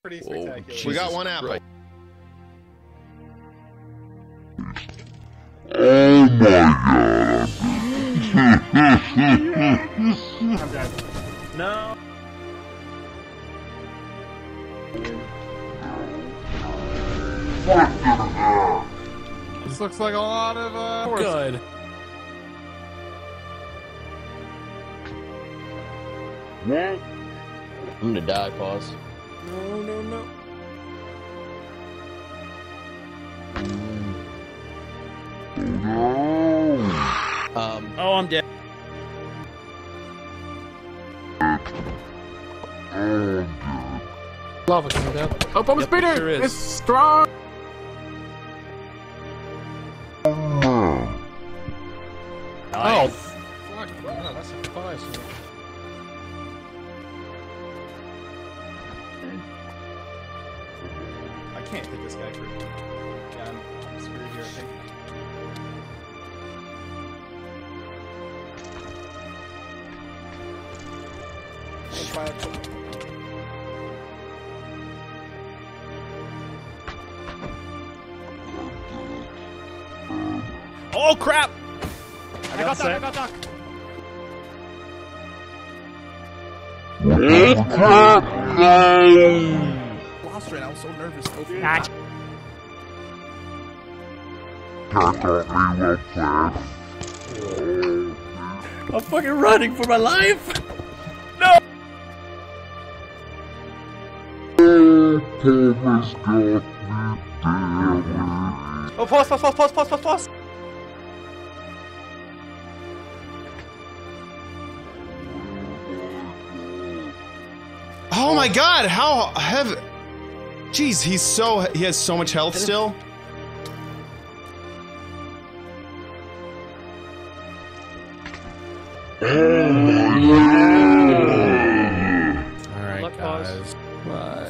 Pretty spectacular. We got one apple. Right. Oh my god. I'm dead. No. This looks like a lot of Good. What? I'm gonna die, pause. No, no, no. No. Oh, I'm dead. Oh, lava coming down. Oh, bomb Yep, speeder! sure is. It's strong! no. Oh, fuck. Wow, that's a 5. I can't hit this guy for... Yeah, I'm screwed here, I think. Oh crap! I got that, I got that! Lost right now, I'm so nervous. Nah. I'm fucking running for my life! No! Oh, pause! Oh my god, how heavy. Jeez, he has so much health still. Alright, guys. Bye.